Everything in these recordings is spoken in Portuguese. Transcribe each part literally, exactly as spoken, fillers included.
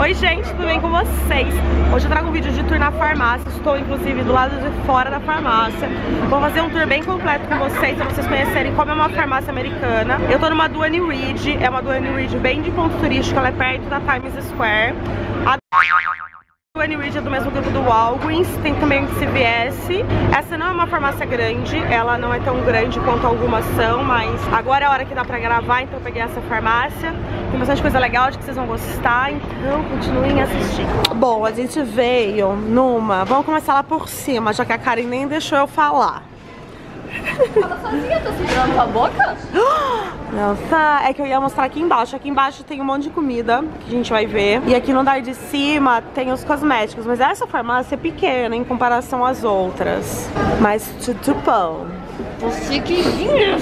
Oi gente, tudo bem com vocês? Hoje eu trago um vídeo de tour na farmácia. Estou inclusive do lado de fora da farmácia. Vou fazer um tour bem completo com vocês, para vocês conhecerem como é uma farmácia americana. Eu tô numa Duane Reade, é uma Duane Reade bem de ponto turístico, ela é perto da Times Square. A Duane Reade é do mesmo grupo do Walgreens, tem também o C V S. Essa não é uma farmácia grande, ela não é tão grande quanto algumas são, mas agora é a hora que dá pra gravar, então eu peguei essa farmácia. Tem bastante coisa legal, acho que vocês vão gostar, então continuem assistindo. Bom, a gente veio numa... Vamos começar lá por cima, já que a Karen nem deixou eu falar. Fala sozinha, tô segurando tua boca? Nossa, é que eu ia mostrar aqui embaixo. Aqui embaixo tem um monte de comida que a gente vai ver. E aqui no andar de cima tem os cosméticos. Mas essa farmácia é pequena em comparação às outras. Mas tutupão. Você que vinha.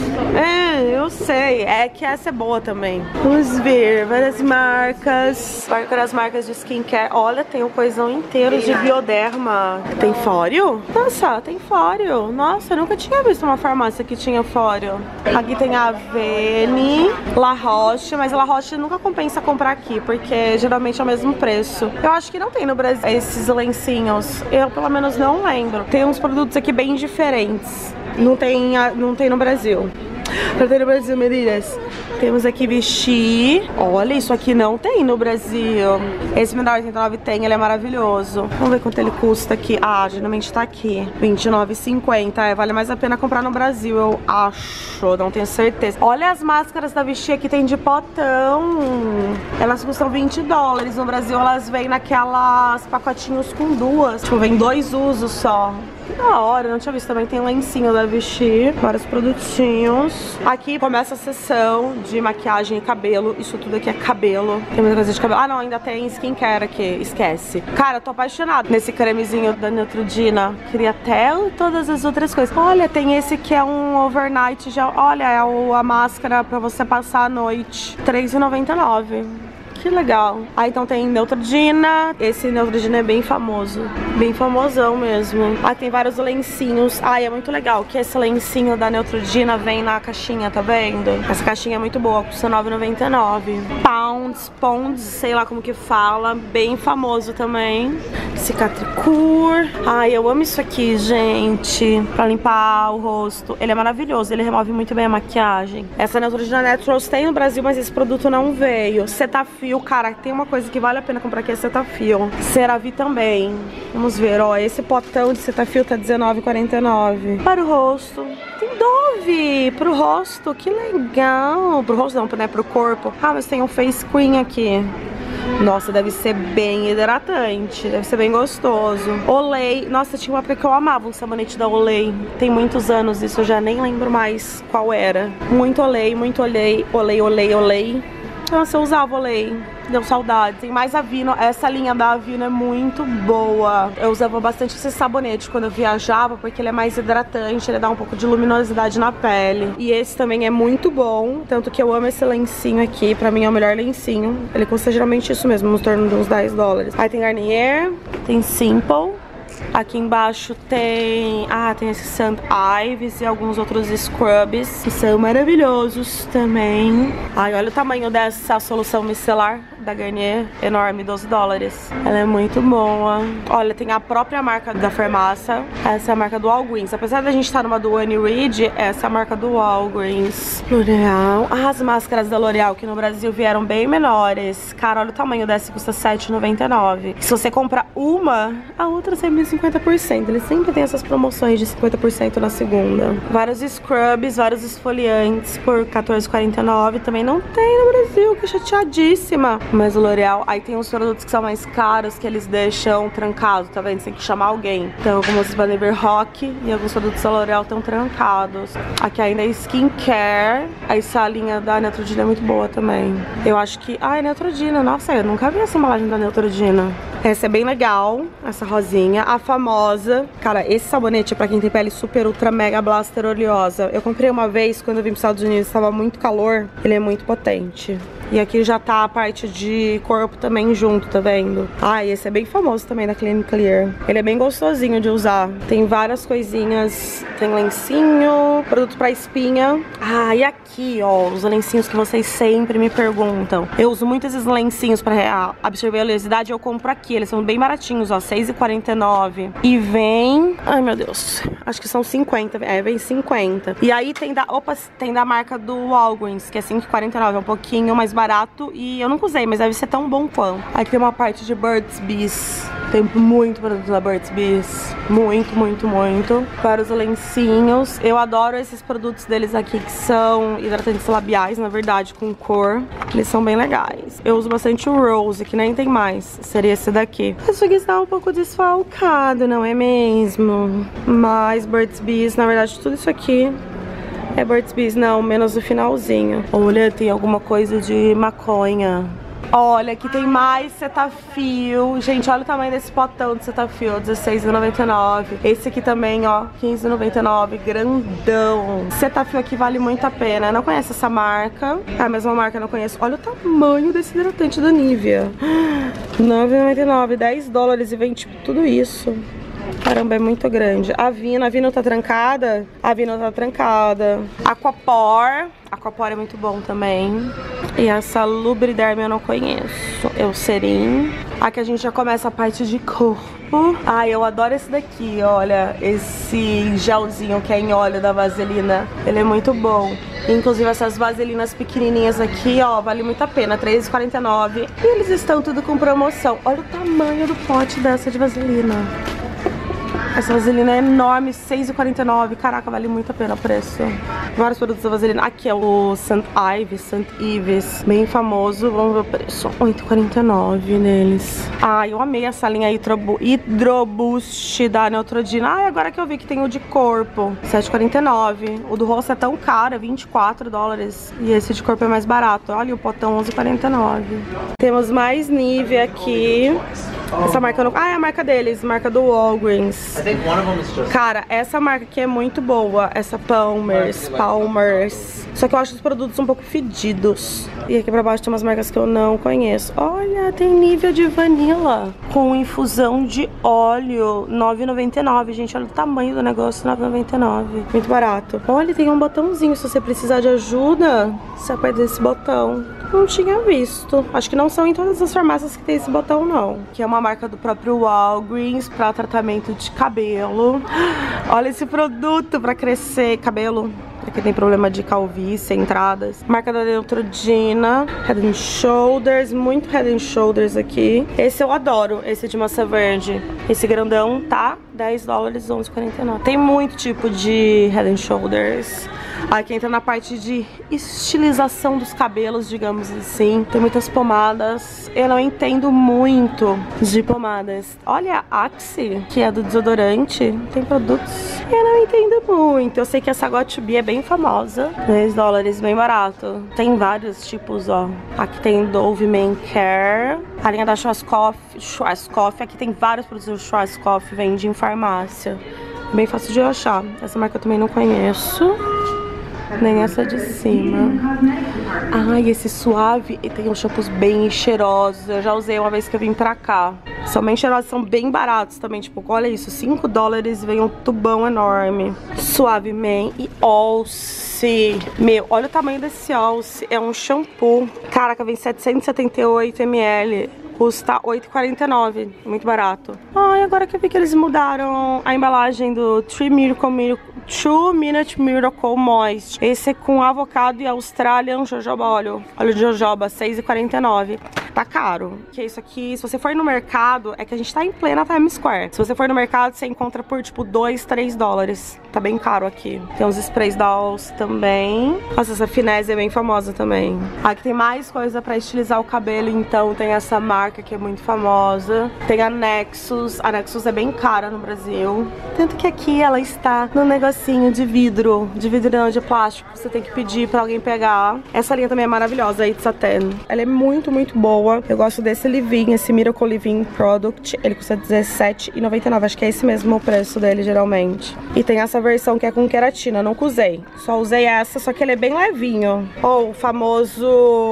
É, eu sei. É que essa é boa também. Vamos ver, várias marcas. Várias marcas de skincare. Olha, tem um coisão inteiro de Bioderma. Tem fóreo? Nossa, tem fóreo. Nossa, eu nunca tinha visto uma farmácia que tinha fóreo. Aqui tem a Avene, La Roche, mas La Roche nunca compensa comprar aqui, porque geralmente é o mesmo preço. Eu acho que não tem no Brasil esses lencinhos. Eu, pelo menos, não lembro. Tem uns produtos aqui bem diferentes. Não tem, não tem no Brasil. Não tem no Brasil, meninas. Temos aqui Vichy. Olha, isso aqui não tem no Brasil. Esse menor oitenta e nove tem, ele é maravilhoso. Vamos ver quanto ele custa aqui. Ah, geralmente tá aqui vinte e nove reais e cinquenta centavos. É, vale mais a pena comprar no Brasil, eu acho. Não tenho certeza. Olha as máscaras da Vichy aqui, tem de potão. Elas custam vinte dólares. No Brasil elas vêm naquelas pacotinhos com duas. Tipo, vem dois usos só. Que da hora, não tinha visto. Também tem lencinho da Vichy, vários produtinhos. Aqui começa a sessão de maquiagem e cabelo. Isso tudo aqui é cabelo. Tem muita coisa de cabelo. Ah não, ainda tem skincare aqui, esquece. Cara, eu tô apaixonada nesse cremezinho da Neutrogena. Queria até todas as outras coisas. Olha, tem esse que é um overnight gel. Olha, é a máscara pra você passar a noite, três reais e noventa e nove centavos. Que legal. Ah, então tem Neutrogena. Esse Neutrogena é bem famoso. Bem famosão mesmo. Ah, tem vários lencinhos. Ah, é muito legal que esse lencinho da Neutrogena vem na caixinha, tá vendo? Essa caixinha é muito boa, custa nove reais e noventa e nove centavos. Pounds, Pounds, sei lá como que fala. Bem famoso também. Cicatricure. Ai, eu amo isso aqui, gente. Pra limpar o rosto. Ele é maravilhoso, ele remove muito bem a maquiagem. Essa Neutrogena Naturals tem no Brasil, mas esse produto não veio. Cetaphil. Cara, tem uma coisa que vale a pena comprar aqui, é Cetaphil. CeraVe também. Vamos ver, ó, esse potão de Cetaphil tá dezenove reais e quarenta e nove centavos. Para o rosto, tem Dove pro rosto, que legal. Pro rosto não, né, pro corpo. Ah, mas tem um face cream aqui. Nossa, deve ser bem hidratante, deve ser bem gostoso. Olay, nossa, tinha uma época que eu amava um sabonete da Olay. Tem muitos anos isso, eu já nem lembro mais qual era. Muito Olay, muito Olay, Olay, Olay, Olay. Nossa, eu usava Olay, deu saudade. Tem mais Aveeno, essa linha da Aveeno é muito boa. Eu usava bastante esse sabonete quando eu viajava, porque ele é mais hidratante, ele dá um pouco de luminosidade na pele. E esse também é muito bom, tanto que eu amo esse lencinho aqui, pra mim é o melhor lencinho. Ele custa geralmente isso mesmo, nos torno de uns dez dólares. Aí tem Garnier, tem Simple. Aqui embaixo tem... Ah, tem esse St. Ives e alguns outros scrubs que são maravilhosos também. Ai, olha o tamanho dessa solução micelar da Garnier, enorme, doze dólares. Ela é muito boa. Olha, tem a própria marca da farmácia. Essa é a marca do Walgreens. Apesar da gente estar numa Duane Reade, essa é a marca do Walgreens. L'Oreal. Ah, as máscaras da L'Oreal que no Brasil vieram bem menores. Cara, olha o tamanho dessa, custa sete reais e noventa e nove centavos. Se você comprar uma, a outra sai cinquenta por cento. Eles sempre tem essas promoções de cinquenta por cento na segunda. Vários scrubs, vários esfoliantes por quatorze reais e quarenta e nove centavos. Também não tem no Brasil, que chateadíssima. Mas o L'Oreal, aí tem uns produtos que são mais caros, que eles deixam trancado, tá vendo? Você tem que chamar alguém. Então, alguns Banner Rock e alguns produtos da L'Oreal estão trancados. Aqui ainda é skincare. Essa linha da Neutrogena é muito boa também. Eu acho que... Ah, é Neutrogena. Nossa, eu nunca vi essa embalagem da Neutrogena. Essa é bem legal, essa rosinha. A famosa. Cara, esse sabonete é pra quem tem pele super, ultra, mega blaster oleosa. Eu comprei uma vez, quando eu vim pros Estados Unidos, estava muito calor. Ele é muito potente. E aqui já tá a parte de corpo também junto, tá vendo? Ah, e esse é bem famoso também da Clinique Clear. Ele é bem gostosinho de usar. Tem várias coisinhas. Tem lencinho, produto pra espinha. Ah, e aqui, ó, os lencinhos que vocês sempre me perguntam. Eu uso muito esses lencinhos pra absorver a oleosidade, eu compro aqui. Eles são bem baratinhos, ó, seis e quarenta e nove. E vem... Ai, meu Deus. Acho que são cinquenta. É, vem cinquenta. E aí tem da... Opa, tem da marca do Walgreens, que é cinco e quarenta e nove. É um pouquinho mais barato. E eu nunca usei, mas deve ser tão bom quanto. Aqui tem uma parte de Burt's Bees. Tem muito produto da Burt's Bees. Muito, muito, muito. Para os lencinhos. Eu adoro esses produtos deles aqui, que são hidratantes labiais, na verdade, com cor. Eles são bem legais. Eu uso bastante o Rose, que nem tem mais. Seria esse daqui. Isso aqui está um pouco desfalcado, não é mesmo? Mas Burt's Bees, na verdade, tudo isso aqui é Burt's Bees, não, menos o finalzinho. Olha, tem alguma coisa de maconha. Olha, aqui tem mais Cetaphil. Gente, olha o tamanho desse potão de Cetaphil, dezesseis e noventa e nove. Esse aqui também, ó, quinze e noventa e nove, grandão. Cetaphil aqui vale muito a pena. Eu não conheço essa marca. É a mesma marca, eu não conheço. Olha o tamanho desse hidratante da Nivea. nove e noventa e nove, dez dólares e vem tipo tudo isso. Caramba, é muito grande. A Vino, a Vino tá trancada? A Vino tá trancada. Aquapor. Aquapor é muito bom também. E essa Lubriderm eu não conheço. Eucerin. Aqui a gente já começa a parte de corpo. Ai, eu adoro esse daqui, olha. Esse gelzinho que é em óleo da Vaselina. Ele é muito bom. Inclusive essas vaselinas pequenininhas aqui, ó, vale muito a pena, três e quarenta e nove. E eles estão tudo com promoção. Olha o tamanho do pote dessa de vaselina. Essa vaselina é enorme, seis e quarenta e nove. Caraca, vale muito a pena o preço. Vários produtos da vaselina. Aqui é o Saint Ives, Saint Ives, bem famoso. Vamos ver o preço. oito e quarenta e nove neles. Ah, eu amei essa linha Hydroboost da Neutrogena. Ah, agora que eu vi que tem o de corpo. sete e quarenta e nove. O do rosto é tão caro, é vinte e quatro dólares. E esse de corpo é mais barato. Olha o potão, onze e quarenta e nove. Temos mais Nivea aqui. Essa marca eu não... Ah, é a marca deles, marca do Walgreens. Cara, essa marca aqui é muito boa. Essa Palmer's, Palmer's. Só que eu acho os produtos um pouco fedidos. E aqui pra baixo tem umas marcas que eu não conheço. Olha, tem Nivea de vanilla com infusão de óleo, nove e noventa e nove. Gente, olha o tamanho do negócio, nove e noventa e nove. Muito barato. Olha, tem um botãozinho, se você precisar de ajuda, você aperta esse botão. Não tinha visto. Acho que não são em todas as farmácias que tem esse botão, não. Que é uma marca do próprio Walgreens para tratamento de cabelo. Olha esse produto para crescer cabelo. Aqui tem problema de calvície, entradas. Marca da Neutrogena, Head and Shoulders, muito Head and Shoulders aqui. Esse eu adoro, esse de massa verde. Esse grandão tá dez dólares, onze e quarenta e nove. Tem muito tipo de Head and Shoulders. Aqui entra na parte de estilização dos cabelos, digamos assim. Tem muitas pomadas. Eu não entendo muito de pomadas. Olha a Axe, que é do desodorante. Tem produtos. Eu não entendo muito. Eu sei que essa Got to Be é bem famosa. dez dólares, bem barato. Tem vários tipos, ó. Aqui tem Dove Men Care. A linha da Schwarzkopf. Schwarzkopf. Aqui tem vários produtos do Schwarzkopf. Vende em farmácia. Bem fácil de achar. Essa marca eu também não conheço. Nem essa de cima. Ai, esse suave. E tem uns shampoos bem cheirosos. Eu já usei uma vez que eu vim pra cá. São bem cheirosos, são bem baratos também. Tipo, olha isso, cinco dólares vem um tubão enorme. Suave Man e Alce. Meu, olha o tamanho desse Alce. É um shampoo. Caraca, vem setecentos e setenta e oito mililitros. Custa oito e quarenta e nove, muito barato. Ai, agora que eu vi que eles mudaram a embalagem do True Miracle, Miracle, True Minute Miracle Moist. Esse é com avocado e Australian jojoba óleo. Óleo de jojoba, seis e quarenta e nove. Tá caro. Que isso aqui, se você for no mercado, é que a gente tá em plena Times Square. Se você for no mercado, você encontra por tipo dois, três dólares. Tá bem caro aqui. Tem uns sprays da Alce também. Nossa, essa Finesse é bem famosa também. Aqui tem mais coisa pra estilizar o cabelo, então tem essa marca que é muito famosa. Tem a Nexus. A Nexus é bem cara no Brasil. Tanto que aqui ela está no negocinho de vidro. De vidro não, de plástico. Você tem que pedir pra alguém pegar. Essa linha também é maravilhosa, a It's a Ten. Ela é muito, muito boa. boa. Eu gosto desse leave-in, esse Miracle Leave-in Product. Ele custa dezessete reais e noventa e nove centavos. Acho que é esse mesmo o preço dele, geralmente. E tem essa versão que é com queratina. Nunca usei. Só usei essa, só que ele é bem levinho. Ou oh, o famoso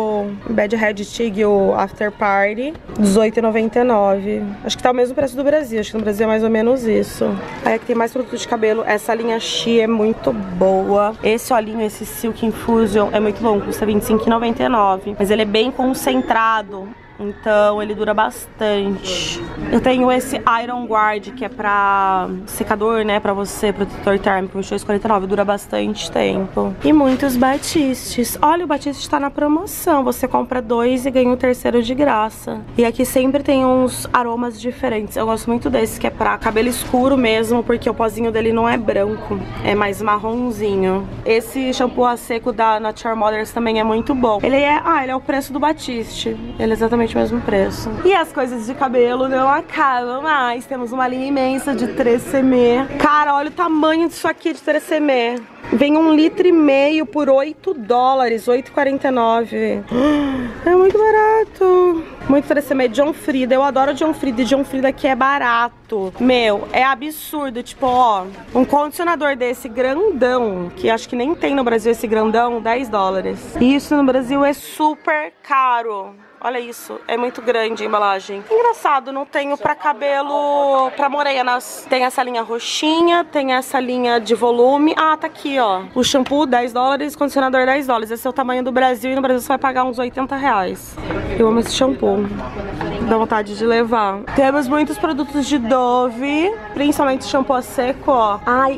Bad Head Tig, o After Party, dezoito reais e noventa e nove centavos. Acho que tá o mesmo preço do Brasil. Acho que no Brasil é mais ou menos isso. Aí aqui tem mais produtos de cabelo. Essa linha Xi é muito boa. Esse olhinho, esse Silk Infusion é muito bom. Custa vinte e cinco reais e noventa e nove centavos. Mas ele é bem concentrado. Então ele dura bastante. Eu tenho esse Iron Guard, que é pra secador, né? Pra você, protetor térmico, vinte e dois reais e quarenta e nove centavos. Dura bastante tempo. E muitos batistes. Olha, o batiste tá na promoção. Você compra dois e ganha o terceiro de graça. E aqui sempre tem uns aromas diferentes. Eu gosto muito desse, que é pra cabelo escuro mesmo, porque o pozinho dele não é branco, é mais marronzinho. Esse shampoo a seco da Natural Models também é muito bom. Ele é, ah, ele é o preço do batiste. Ele é exatamente o mesmo preço. E as coisas de cabelo não acabam mais. Temos uma linha imensa de tresemme. Cara, olha o tamanho disso aqui de tresemme. Vem um litro e meio por oito dólares, oito reais e quarenta e nove centavos. É muito barato. Muito tresemme. John Frieda, eu adoro John Frieda. E John Frieda aqui é barato. Meu, é absurdo. Tipo, ó, um condicionador desse grandão, que acho que nem tem no Brasil esse grandão, dez dólares. E isso no Brasil é super caro. Olha isso, é muito grande a embalagem. Engraçado, não tenho pra cabelo, pra morenas. Tem essa linha roxinha, tem essa linha de volume. Ah, tá aqui, ó. O shampoo, dez dólares, condicionador, dez dólares. Esse é o tamanho do Brasil e no Brasil você vai pagar uns oitenta reais. Eu amo esse shampoo. Dá vontade de levar. Temos muitos produtos de Dove, principalmente shampoo a seco, ó. Ai,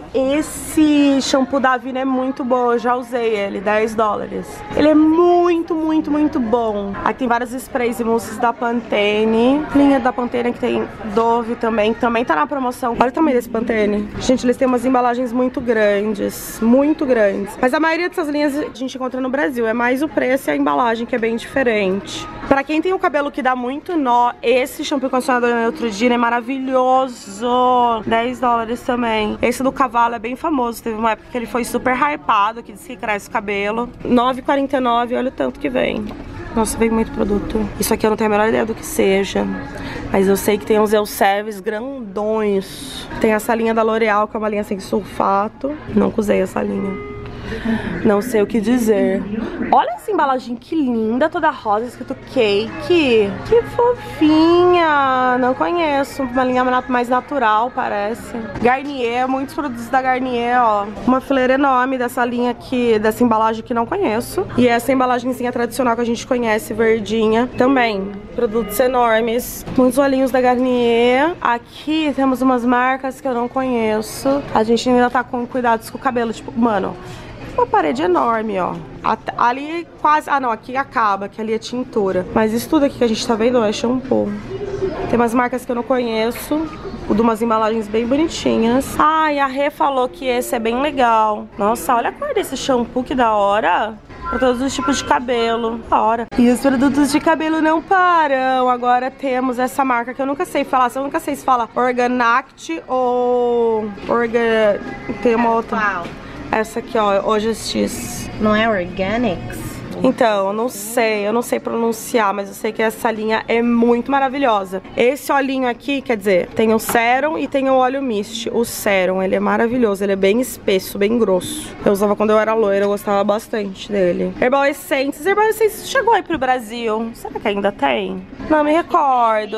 esse shampoo da Avena é muito bom, eu já usei ele, dez dólares. Ele é muito, muito, muito bom. Aqui tem várias sprays e mousses da Pantene. Linha da Pantene que tem Dove também, que também tá na promoção. Olha o tamanho desse Pantene. Gente, eles têm umas embalagens muito grandes, muito grandes. Mas a maioria dessas linhas a gente encontra no Brasil. É mais o preço e a embalagem que é bem diferente. Pra quem tem o cabelo que dá muito nó, esse shampoo e condicionador Neutrogena é maravilhoso. dez dólares também. Esse do cavalo é bem famoso. Teve uma época que ele foi super hypado, que diz que cresce o cabelo. nove reais e quarenta e nove centavos, olha o tanto que vem. Nossa, vem muito produto. Isso aqui eu não tenho a menor ideia do que seja. Mas eu sei que tem uns Elsevier grandões. Tem essa linha da L'Oreal, que é uma linha sem sulfato. Nunca usei essa linha. Não sei o que dizer. Olha essa embalagem que linda, toda rosa, escrito Cake. Que fofinha. Não conheço. Uma linha mais natural, parece. Garnier, muitos produtos da Garnier, ó. Uma fileira enorme dessa linha aqui, dessa embalagem que não conheço. E essa embalagenzinha tradicional que a gente conhece, verdinha, também. Produtos enormes. Muitos olhinhos da Garnier. Aqui temos umas marcas que eu não conheço. A gente ainda tá com cuidados com o cabelo. Tipo, mano, uma parede enorme, ó. Ali quase... Ah, não, aqui acaba, que ali é tintura. Mas isso tudo aqui que a gente tá vendo é shampoo. Tem umas marcas que eu não conheço. De umas embalagens bem bonitinhas. Ah, e a Rê falou que esse é bem legal. Nossa, olha a cor desse shampoo, que da hora. Pra todos os tipos de cabelo. Da hora. E os produtos de cabelo não param. Agora temos essa marca que eu nunca sei falar. Eu nunca sei se fala Organact ou... Organ... Tem uma outra... Wow. Essa aqui, ó, O Justice. Não é Organics? Então, eu não sei, eu não sei pronunciar, mas eu sei que essa linha é muito maravilhosa. Esse olhinho aqui, quer dizer, tem o Serum e tem o óleo Mist. O Serum, ele é maravilhoso, ele é bem espesso, bem grosso. Eu usava quando eu era loira, eu gostava bastante dele. Herbal Essence, Herbal Essence chegou aí pro Brasil. Será que ainda tem? Não me recordo.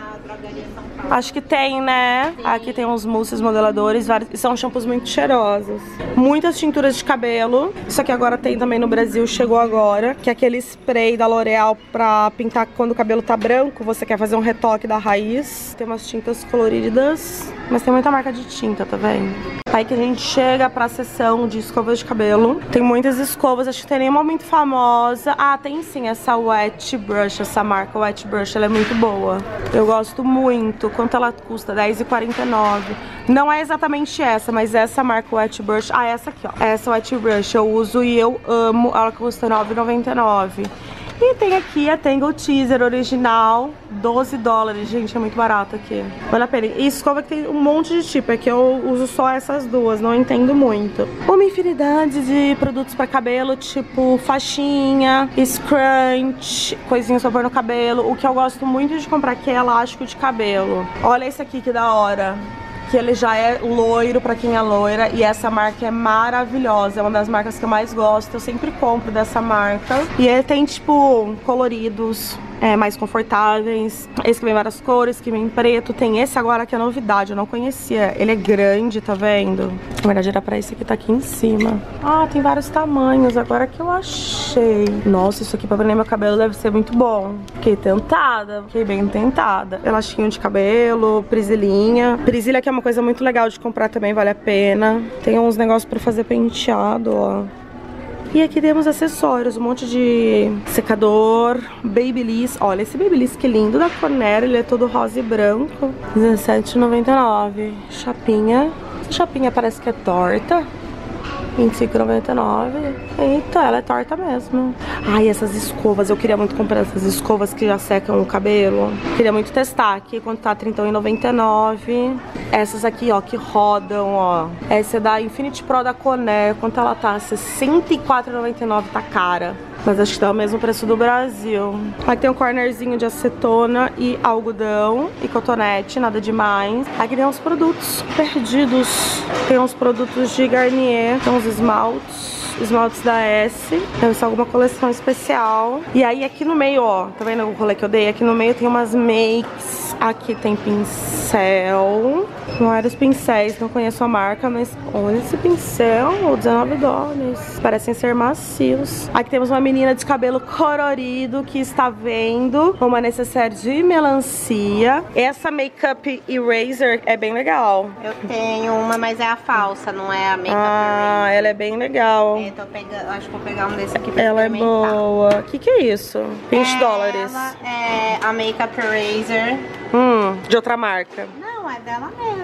Acho que tem, né? Aqui tem uns mousses modeladores, vários, são shampoos muito cheirosos. Muitas tinturas de cabelo. Isso aqui agora tem também no Brasil, chegou agora. Que é aquele spray da L'Oreal pra pintar quando o cabelo tá branco. Você quer fazer um retoque da raiz. Tem umas tintas coloridas. Mas tem muita marca de tinta, tá vendo? Aí que a gente chega pra seção de escovas de cabelo. Tem muitas escovas, acho que tem nenhuma muito famosa. Ah, tem sim essa Wet Brush, essa marca Wet Brush, ela é muito boa. Eu gosto muito. Quanto ela custa? dez reais e quarenta e nove centavos. Não é exatamente essa, mas essa marca Wet Brush. Ah, essa aqui, ó. Essa Wet Brush eu uso e eu amo. Ela custa nove reais e noventa e nove centavos. E tem aqui a Tangle Teezer original, doze dólares, gente, é muito barato aqui. Vale a pena. E escova que tem um monte de tipo, é que eu uso só essas duas, não entendo muito. Uma infinidade de produtos pra cabelo, tipo faixinha, scrunch, coisinhas pra pôr no cabelo. O que eu gosto muito de comprar aqui é elástico de cabelo. Olha esse aqui que da hora. Que ele já é loiro pra quem é loira. E essa marca é maravilhosa. É uma das marcas que eu mais gosto. Eu sempre compro dessa marca. E ele tem, tipo, coloridos é, mais confortáveis. Esse que vem várias cores, que vem preto. Tem esse agora que é novidade, eu não conhecia. Ele é grande, tá vendo? Na verdade era pra esse que tá aqui em cima. Ah, tem vários tamanhos, agora que eu achei. Nossa, isso aqui pra prender meu cabelo deve ser muito bom. Fiquei tentada, fiquei bem tentada. Elastinho de cabelo, prisilinha. Prisilha que é uma coisa muito legal de comprar também, vale a pena. Tem uns negócios pra fazer penteado, ó. E aqui temos acessórios, um monte de secador, Babyliss. Olha esse Babyliss que lindo da Conair, ele é todo rosa e branco. dezessete e noventa e nove. Chapinha. Essa chapinha parece que é torta. vinte e cinco e noventa e nove. Eita, ela é torta mesmo. Ai, essas escovas, eu queria muito comprar essas escovas que já secam o cabelo. Queria muito testar aqui, quanto tá trinta e um e noventa e nove. Essas aqui, ó, que rodam, ó. Essa é da Infinity Pro da Conair. Quanto ela tá? sessenta e quatro e noventa e nove, tá cara. Mas acho que dá o mesmo preço do Brasil. Aqui tem um cornerzinho de acetona e algodão e cotonete, nada demais. Aqui tem uns produtos perdidos. Tem uns produtos de Garnier, tem uns esmaltes. Esmaltes da S, deve ser alguma coleção especial. E aí aqui no meio, ó, tá vendo o rolê que eu dei? Aqui no meio tem umas makes. Aqui tem pincel. Vários pincéis, não conheço a marca, mas olha esse pincel, dezenove dólares. Parecem ser macios. Aqui temos uma menina de cabelo colorido que está vendo uma necessaire de melancia. Essa Makeup Eraser é bem legal. Eu tenho uma, mas é a falsa, não é a Makeup Ah, Eraser. ela é bem legal. É, tô pegando, acho que vou pegar um desse aqui pra Ela é experimentar. boa. O que que é isso? vinte dólares. Ela é a Makeup Eraser. Hum, de outra marca. Não, é dela mesmo.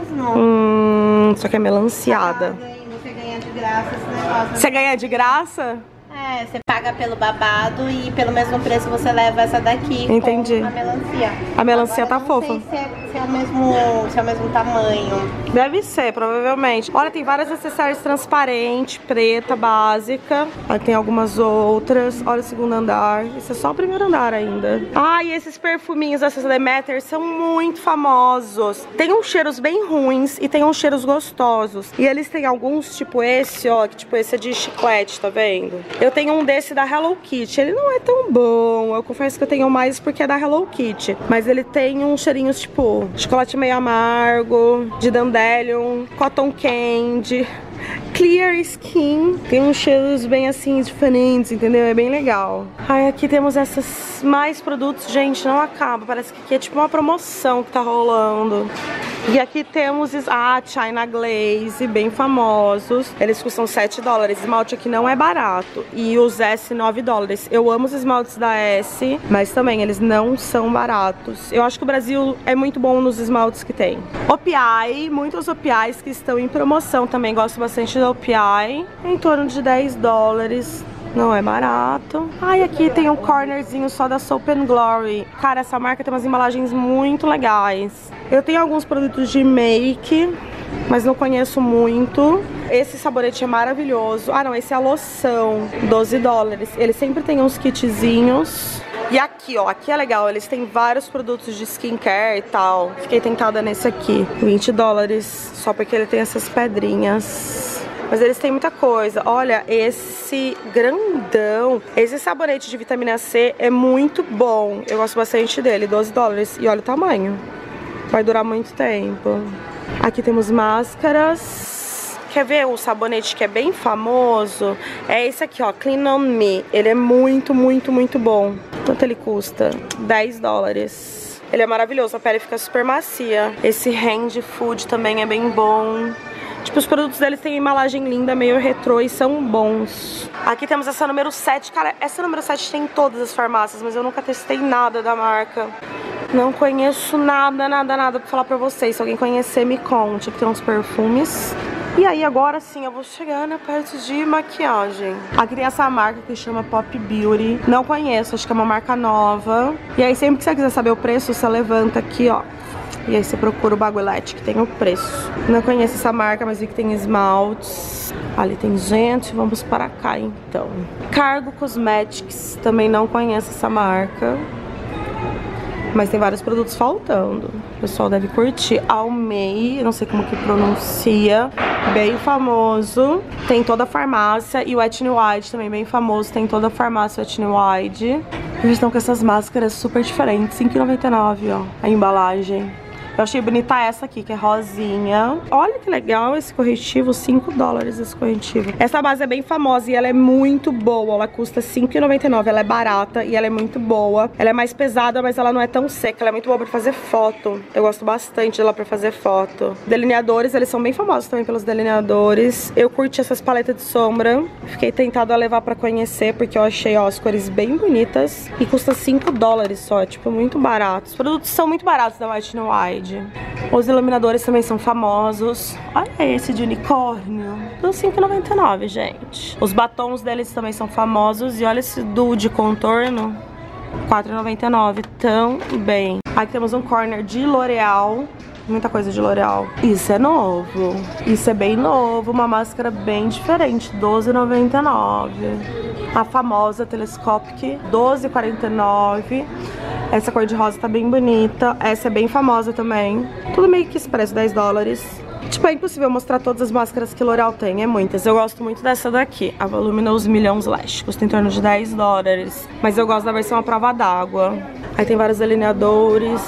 Hum, só que é melanciada. Você ganha de graça esse negócio. Você ganha de graça? É, você paga pelo babado e pelo mesmo preço você leva essa daqui. Entendi. Com a melancia. A melancia Agora, tá eu não fofa. sei se é, se é o mesmo, se é o mesmo tamanho. Deve ser, provavelmente. Olha, tem várias acessórios transparentes, preta, básica. Aí tem algumas outras. Olha o segundo andar. Esse é só o primeiro andar ainda. Ah, e esses perfuminhos da Demeter são muito famosos. Tem uns cheiros bem ruins e tem uns cheiros gostosos. E eles têm alguns, tipo esse, ó, que tipo esse é de chiclete, tá vendo? Eu tenho um desse da Hello Kitty. Ele não é tão bom. Eu confesso que eu tenho mais porque é da Hello Kitty. Mas ele tem uns cheirinhos tipo chocolate meio amargo, de Dandelion, Cotton Candy, Clear Skin. Tem uns cheiros bem assim diferentes, entendeu? É bem legal. Aí aqui temos esses mais produtos. Gente, não acaba. Parece que aqui é tipo uma promoção que tá rolando. E aqui temos a China Glaze, bem famosos. Eles custam sete dólares. Esmalte aqui não é barato. E os S, nove dólares. Eu amo os esmaltes da S, mas também eles não são baratos. Eu acho que o Brasil é muito bom nos esmaltes que tem. O P I, muitos O P Is que estão em promoção também. Gosto bastante da O P I. Em torno de dez dólares. Não é barato. Ah, e aqui tem um cornerzinho só da Soap and Glory. Cara, essa marca tem umas embalagens muito legais. Eu tenho alguns produtos de make, mas não conheço muito. Esse sabonete é maravilhoso. Ah, não, esse é a loção, doze dólares. Ele sempre tem uns kitzinhos. E aqui, ó, aqui é legal. Eles têm vários produtos de skincare e tal. Fiquei tentada nesse aqui, vinte dólares. Só porque ele tem essas pedrinhas. Mas eles têm muita coisa. Olha, esse grandão. Esse sabonete de vitamina C é muito bom. Eu gosto bastante dele, doze dólares. E olha o tamanho. Vai durar muito tempo. Aqui temos máscaras. Quer ver o sabonete que é bem famoso? É esse aqui, ó, Clean On Me. Ele é muito, muito, muito bom. Quanto ele custa? dez dólares. Ele é maravilhoso, a pele fica super macia. Esse Hand Food também é bem bom. Tipo, os produtos deles têm embalagem linda, meio retrô e são bons. Aqui temos essa número sete. Cara, essa número sete tem em todas as farmácias, mas eu nunca testei nada da marca. Não conheço nada, nada, nada pra falar pra vocês. Se alguém conhecer, me conte. Aqui tem uns perfumes. E aí agora sim eu vou chegar na parte de maquiagem. Aqui tem essa marca que chama Pop Beauty. Não conheço, acho que é uma marca nova. E aí sempre que você quiser saber o preço, você levanta aqui, ó. E aí você procura o bagulhete que tem o preço. Não conheço essa marca, mas vi que tem esmaltes. Ali tem gente, vamos para cá então. Cargo Cosmetics, também não conheço essa marca. Mas tem vários produtos faltando. O pessoal deve curtir. Almay, eu não sei como que pronuncia. Bem famoso. Tem toda a farmácia. E o Wet n Wild também bem famoso. Tem toda a farmácia Wet n Wild. Eles estão com essas máscaras super diferentes. cinco e noventa e nove, ó. A embalagem. Eu achei bonita essa aqui, que é rosinha. Olha que legal esse corretivo, cinco dólares esse corretivo. Essa base é bem famosa e ela é muito boa. Ela custa cinco e noventa e nove, ela é barata e ela é muito boa. Ela é mais pesada, mas ela não é tão seca. Ela é muito boa pra fazer foto. Eu gosto bastante dela pra fazer foto. Delineadores, eles são bem famosos também pelos delineadores. Eu curti essas paletas de sombra. Fiquei tentada a levar pra conhecer, porque eu achei, ó, as cores bem bonitas. E custa cinco dólares só, tipo, muito barato. Os produtos são muito baratos da Wet n Wild. Os iluminadores também são famosos. Olha esse de unicórnio, do cinco e noventa e nove, gente. Os batons deles também são famosos. E olha esse do de contorno, quatro e noventa e nove, também. Aqui temos um corner de L'Oreal. Muita coisa de L'Oreal. Isso é novo. Isso é bem novo. Uma máscara bem diferente, doze e noventa e nove. A famosa Telescopic, doze e quarenta e nove. Essa cor de rosa tá bem bonita. Essa é bem famosa também. Tudo meio que expresso, dez dólares. Tipo, é impossível mostrar todas as máscaras que L'Oreal tem, é muitas. Eu gosto muito dessa daqui, a Voluminous Million Lash. Custa em torno de dez dólares. Mas eu gosto da versão à prova d'água. Aí tem vários delineadores,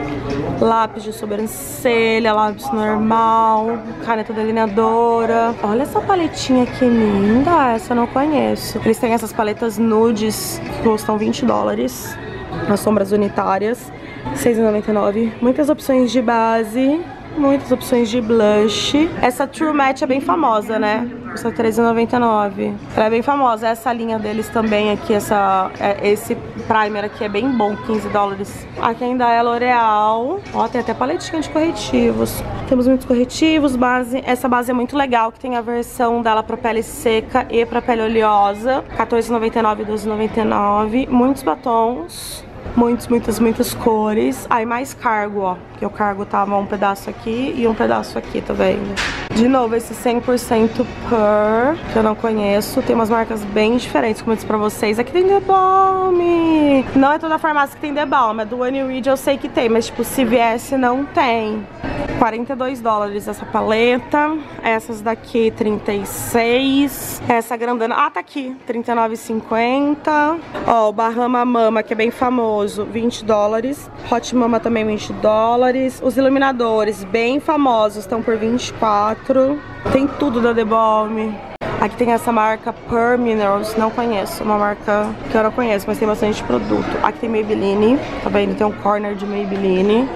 lápis de sobrancelha, lápis normal, caneta delineadora. Olha essa paletinha que linda, essa eu não conheço. Eles têm essas paletas nudes que custam vinte dólares. As sombras unitárias, seis e noventa e nove. Muitas opções de base, muitas opções de blush. Essa True Match é bem famosa, né? Custa treze e noventa e nove. Ela é bem famosa. Essa linha deles também aqui, essa, esse primer aqui é bem bom, quinze dólares. Aqui ainda é L'Oreal. Ó, tem até paletinha de corretivos. Temos muitos corretivos, base. Essa base é muito legal, que tem a versão dela pra pele seca e pra pele oleosa. quatorze e noventa e nove, doze e noventa e nove. Muitos batons. Muitas, muitas, muitas cores. Aí mais cargo, ó. Que o cargo tava um pedaço aqui e um pedaço aqui, tá vendo? De novo, esse cem por cento Pur, que eu não conheço. Tem umas marcas bem diferentes, como eu disse pra vocês. Aqui tem The Balm. Não é toda a farmácia que tem The Balm. É do One Read, eu sei que tem, mas tipo, se viesse, não tem. quarenta e dois dólares essa paleta. Essas daqui, trinta e seis. Essa grandana, ah, tá aqui, trinta e nove e cinquenta. Ó, o Bahama Mama, que é bem famoso, vinte dólares. Hot Mama também, vinte dólares. Os iluminadores, bem famosos, estão por vinte e quatro. Tem tudo da The Balm. Aqui tem essa marca Pur Minerals, não conheço. Uma marca que eu não conheço, mas tem bastante produto. Aqui tem Maybelline, tá vendo? Tem um corner de Maybelline.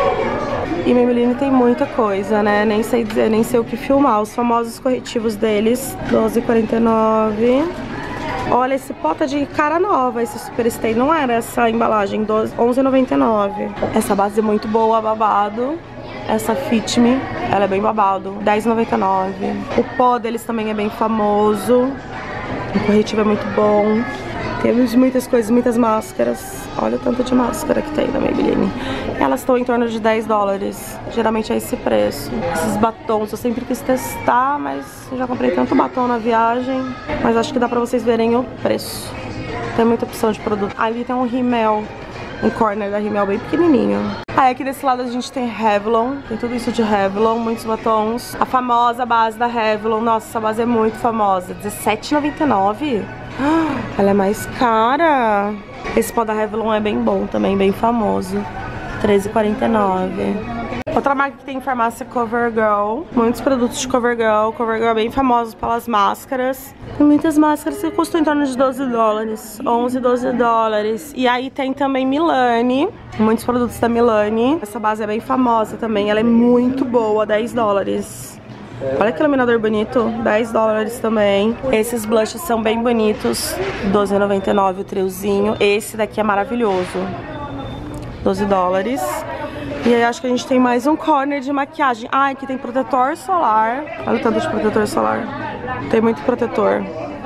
E Maybelline tem muita coisa, né? Nem sei dizer, nem sei o que filmar. Os famosos corretivos deles, doze e quarenta e nove. Olha, esse pota de cara nova, esse Super Stay, não era essa embalagem, onze e noventa e nove. Essa base é muito boa, babado. Essa Fit Me, ela é bem babado, dez e noventa e nove. O pó deles também é bem famoso. O corretivo é muito bom. Temos muitas coisas, muitas máscaras. Olha o tanto de máscara que tem da Maybelline. Elas estão em torno de dez dólares. Geralmente é esse preço. Esses batons eu sempre quis testar, mas eu já comprei tanto batom na viagem. Mas acho que dá pra vocês verem o preço. Tem muita opção de produto. Ali tem um Rimmel, um corner da Rimmel bem pequenininho. Aí aqui desse lado a gente tem Revlon. Tem tudo isso de Revlon, muitos batons. A famosa base da Revlon. Nossa, essa base é muito famosa. dezessete e noventa e nove. Ela é mais cara. Esse pó da Revlon é bem bom também, bem famoso. treze e quarenta e nove. Outra marca que tem em farmácia, CoverGirl. Muitos produtos de CoverGirl. CoverGirl é bem famosos pelas máscaras. Tem muitas máscaras que custam em torno de doze dólares. onze, doze dólares. E aí tem também Milani. Muitos produtos da Milani. Essa base é bem famosa também. Ela é muito boa, dez dólares. Olha que iluminador bonito, dez dólares também. Esses blushes são bem bonitos, doze e noventa e nove o triozinho. Esse daqui é maravilhoso, doze dólares. E aí acho que a gente tem mais um corner de maquiagem. Ah, aqui tem protetor solar. Olha o tanto de protetor solar. Tem muito protetor.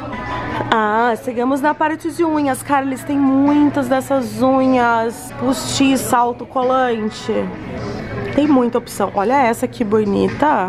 Ah, chegamos na parte de unhas. Cara, eles têm muitas dessas unhas postiça, autocolante. Tem muita opção. Olha essa que bonita.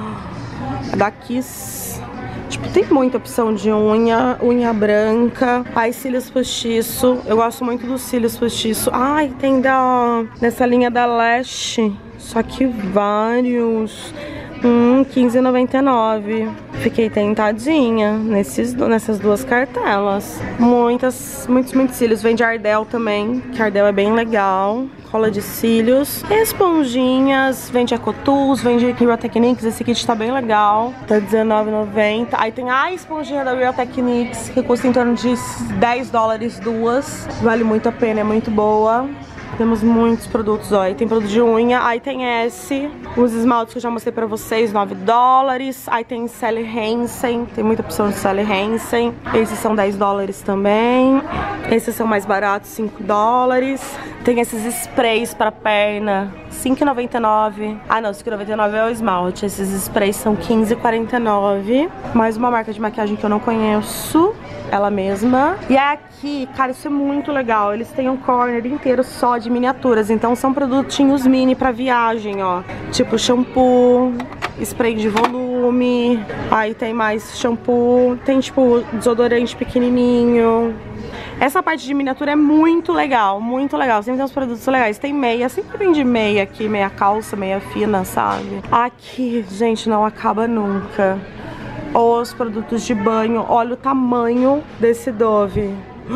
Daqui, tipo, tem muita opção de unha. Unha branca. Ai, cílios postiço. Eu gosto muito dos cílios postiço. Ai, tem da... nessa linha da Lash. Só que vários... Hum, quinze reais e noventa e nove centavos. Fiquei tentadinha nesses, nessas duas cartelas. Muitas, muitos, muitos cílios. Vende Ardell também, que Ardell é bem legal. Cola de cílios. Esponjinhas. Vende Ecotools, vende Real Techniques. Esse kit tá bem legal. Tá dezenove reais e noventa centavos. Aí tem a esponjinha da Real Techniques, que custa em torno de dez dólares duas. Vale muito a pena, é muito boa. Temos muitos produtos, ó. Aí tem produto de unha, aí tem esse, os esmaltes que eu já mostrei pra vocês, nove dólares. Aí tem Sally Hansen, tem muita opção de Sally Hansen. Esses são dez dólares também. Esses são mais baratos, cinco dólares. Tem esses sprays pra perna, cinco reais e noventa e nove centavos. Ah não, cinco reais e noventa e nove centavos é o esmalte. Esses sprays são quinze reais e quarenta e nove centavos. Mais uma marca de maquiagem que eu não conheço, ela mesma. E aqui, cara, isso é muito legal. Eles têm um corner inteiro só de miniaturas. Então são produtinhos mini pra viagem, ó. Tipo shampoo, spray de volume. Aí tem mais shampoo. Tem tipo desodorante pequenininho. Essa parte de miniatura é muito legal, muito legal. Sempre tem uns produtos legais. Tem meia, sempre vende meia aqui, meia calça, meia fina, sabe? Aqui, gente, não acaba nunca. Os produtos de banho, olha o tamanho desse Dove.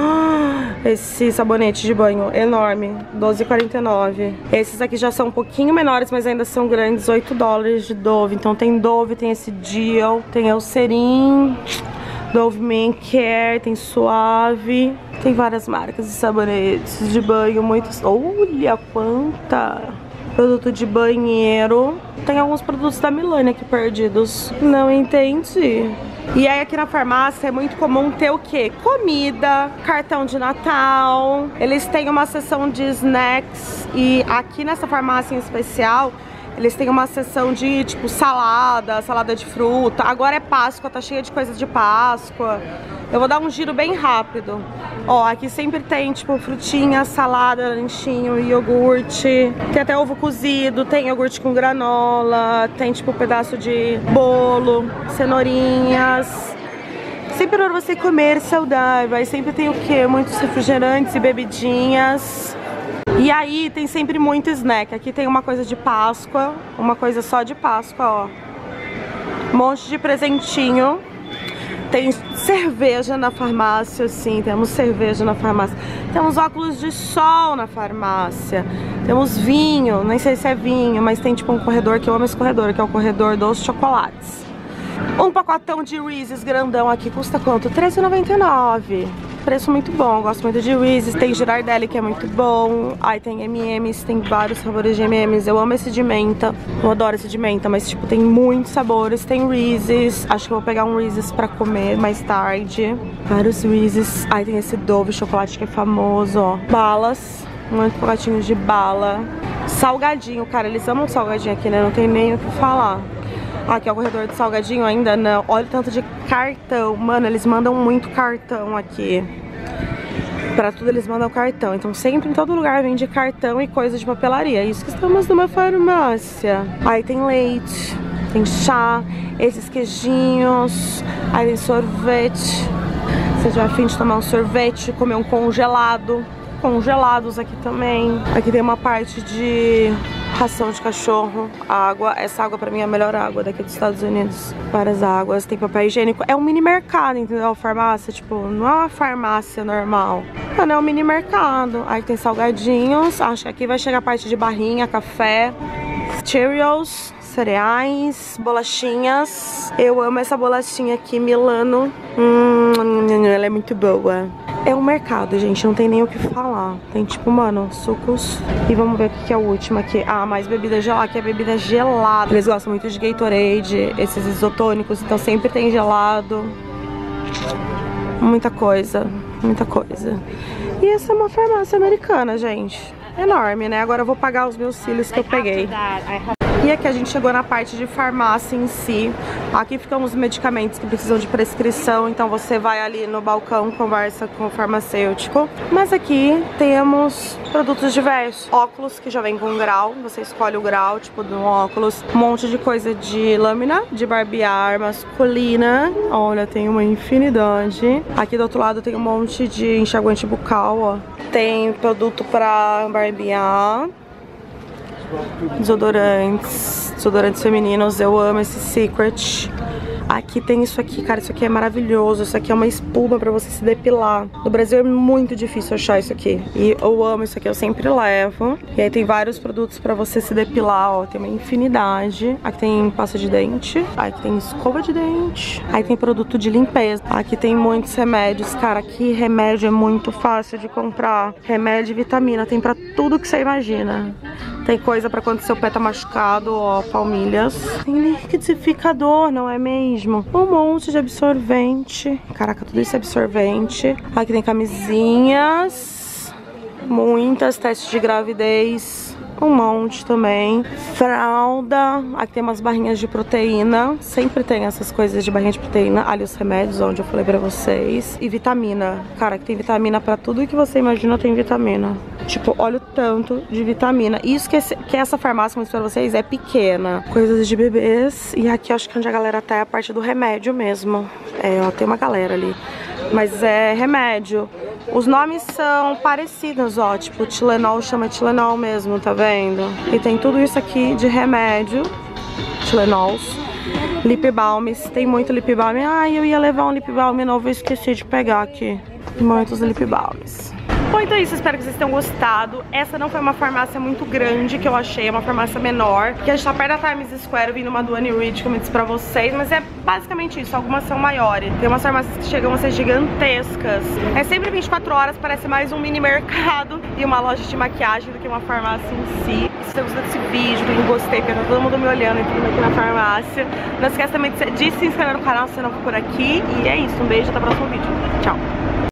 Esse sabonete de banho enorme, doze reais e quarenta e nove centavos. Esses aqui já são um pouquinho menores, mas ainda são grandes, oito dólares de Dove. Então tem Dove, tem esse Deal, tem Eucerin, Dove Men Care, tem Suave. Tem várias marcas de sabonetes de banho, muitos. Olha quanta! Produto de banheiro. Tem alguns produtos da Milani aqui perdidos. Não entendi. E aí aqui na farmácia é muito comum ter o quê? Comida, cartão de Natal. Eles têm uma seção de snacks. E aqui nessa farmácia em especial, eles têm uma seção de, tipo, salada, salada de fruta. Agora é Páscoa, tá cheia de coisas de Páscoa. Eu vou dar um giro bem rápido. Ó, aqui sempre tem, tipo, frutinha, salada, lanchinho, iogurte. Tem até ovo cozido, tem iogurte com granola. Tem, tipo, um pedaço de bolo, cenourinhas. Sempre para você comer saudável. Aí sempre tem o quê? Muitos refrigerantes e bebidinhas. E aí tem sempre muito snack. Aqui tem uma coisa de Páscoa, uma coisa só de Páscoa, ó. Um monte de presentinho. Tem cerveja na farmácia, sim, temos cerveja na farmácia. Temos óculos de sol na farmácia. Temos vinho, nem sei se é vinho, mas tem tipo um corredor que eu amo esse corredor, que é o corredor dos chocolates. Um pacotão de Reese's grandão aqui custa quanto? treze reais e noventa e nove centavos. Preço muito bom, gosto muito de Reese's. Tem Girardelli, que é muito bom. Aí tem M e M's, tem vários sabores de M e M's. Eu amo esse de menta, eu adoro esse de menta, mas tipo, tem muitos sabores. Tem Reese's, acho que eu vou pegar um Reese's pra comer mais tarde. Vários Reese's. Aí tem esse Dove chocolate que é famoso, ó. Balas, muitos pacotinhos de bala. Salgadinho, cara, eles amam salgadinho aqui, né? Não tem nem o que falar. Aqui é o corredor de salgadinho, ainda não. Olha o tanto de cartão. Mano, eles mandam muito cartão aqui. Pra tudo eles mandam cartão. Então sempre em todo lugar vende cartão e coisa de papelaria. Isso que estamos numa farmácia. Aí tem leite, tem chá, esses queijinhos. Aí tem sorvete. Se você tiver a fim de tomar um sorvete, comer um congelado. Congelados aqui também. Aqui tem uma parte de ração de cachorro, água. Essa água pra mim é a melhor água daqui dos Estados Unidos. Várias águas, tem papel higiênico. É um mini mercado, entendeu? Farmácia, tipo, não é uma farmácia normal. Mano, é um mini mercado. Aí tem salgadinhos. Acho que aqui vai chegar a parte de barrinha, café, Cheerios, cereais, bolachinhas. Eu amo essa bolachinha aqui, Milano. Hum, ela é muito boa. É um mercado, gente, não tem nem o que falar. Tem tipo, mano, sucos. E vamos ver o que é o último aqui. Ah, mais bebida gelada, aqui é bebida gelada. Eles gostam muito de Gatorade, esses isotônicos, então sempre tem gelado. Muita coisa, muita coisa. E essa é uma farmácia americana, gente. enorme, né? Agora eu vou pagar os meus cílios que eu peguei. E aqui a gente chegou na parte de farmácia em si. Aqui ficam os medicamentos que precisam de prescrição, então você vai ali no balcão, conversa com o farmacêutico. Mas aqui temos produtos diversos. Óculos que já vem com grau, você escolhe o grau, tipo do óculos. Um monte de coisa de lâmina, de barbear masculina. Olha, tem uma infinidade. Aqui do outro lado tem um monte de enxaguante bucal, ó. Tem produto pra barbear. Desodorantes, desodorantes femininos, eu amo esse Secret. Aqui tem isso aqui, cara, isso aqui é maravilhoso. Isso aqui é uma espuma pra você se depilar. No Brasil é muito difícil achar isso aqui. E eu amo isso aqui, eu sempre levo. E aí tem vários produtos pra você se depilar, ó. Tem uma infinidade. Aqui tem pasta de dente. Aqui tem escova de dente. Aí tem produto de limpeza. Aqui tem muitos remédios, cara. Aqui remédio é muito fácil de comprar. Remédio e vitamina, tem pra tudo que você imagina. Tem coisa pra quando seu pé tá machucado, ó, palmilhas. Tem liquidificador, não é mesmo? Um monte de absorvente. Caraca, tudo isso é absorvente. Aqui tem camisinhas. Muitas, testes de gravidez. Um monte também. Fralda. Aqui tem umas barrinhas de proteína. Sempre tem essas coisas de barrinha de proteína. Ali os remédios, onde eu falei pra vocês. E vitamina. Cara, aqui tem vitamina pra tudo que você imagina, tem vitamina. Tipo, olha o tanto de vitamina. Isso que, esse, que essa farmácia, mostrou pra vocês, é pequena. Coisas de bebês. E aqui acho que onde a galera tá é a parte do remédio mesmo. É, ó, tem uma galera ali. Mas é remédio. Os nomes são parecidos, ó. Tipo, Tilenol chama Tilenol mesmo, tá vendo? E tem tudo isso aqui de remédio. Tilenols. Lip balms. Tem muito lip balm. Ai, eu ia levar um lip balm novo e esqueci de pegar aqui. Muitos lip balms. Bom, então é isso, espero que vocês tenham gostado. Essa não foi uma farmácia muito grande que eu achei, é uma farmácia menor, que a gente tá perto da Times Square, vindo uma do Annie Reed, como eu disse pra vocês, mas é basicamente isso, algumas são maiores. Tem umas farmácias que chegam a ser gigantescas. É sempre vinte e quatro horas, parece mais um mini mercado e uma loja de maquiagem do que uma farmácia em si. Se você gostou desse vídeo, eu gostei, porque tá todo mundo me olhando entrando aqui na farmácia. Não esquece também de se inscrever no canal se você não for por aqui. E é isso, um beijo, até o próximo vídeo. Tchau!